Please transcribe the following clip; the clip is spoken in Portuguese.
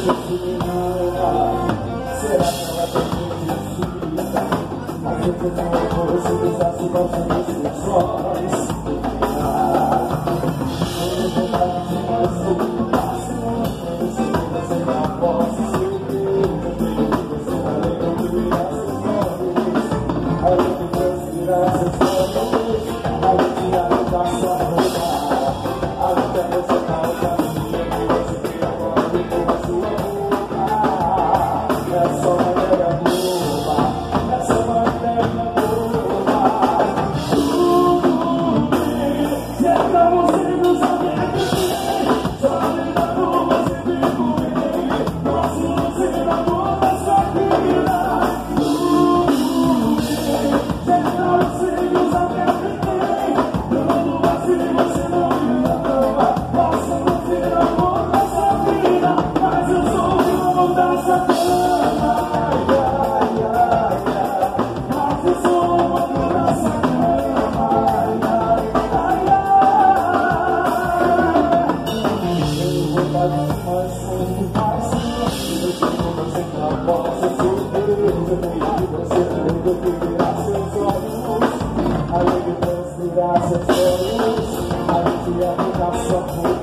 Será que ela tem que às vezes não é por você deixar se voltar nos seus olhos. Eu vou dar demais sobre você não posso seguir. Você vai ler o que virá seus olhos. Além de transpirar seus olhos, além de arrancar sua roupa, além de apresentar o caminho que você cria agora com a sua boca. É só uma ideia boba, é só uma ideia boba. Tudo bem, se é pra você não saber viver, só lembrando você vivo bem. Posso ser amor da sua vida. Tudo bem, se é pra você não saber viver, quando assim você não me ama. Posso ser amor da sua vida, mas eu sou o amor da sua cama. Além de transpirar seus olhos, além de arrancar sua cor.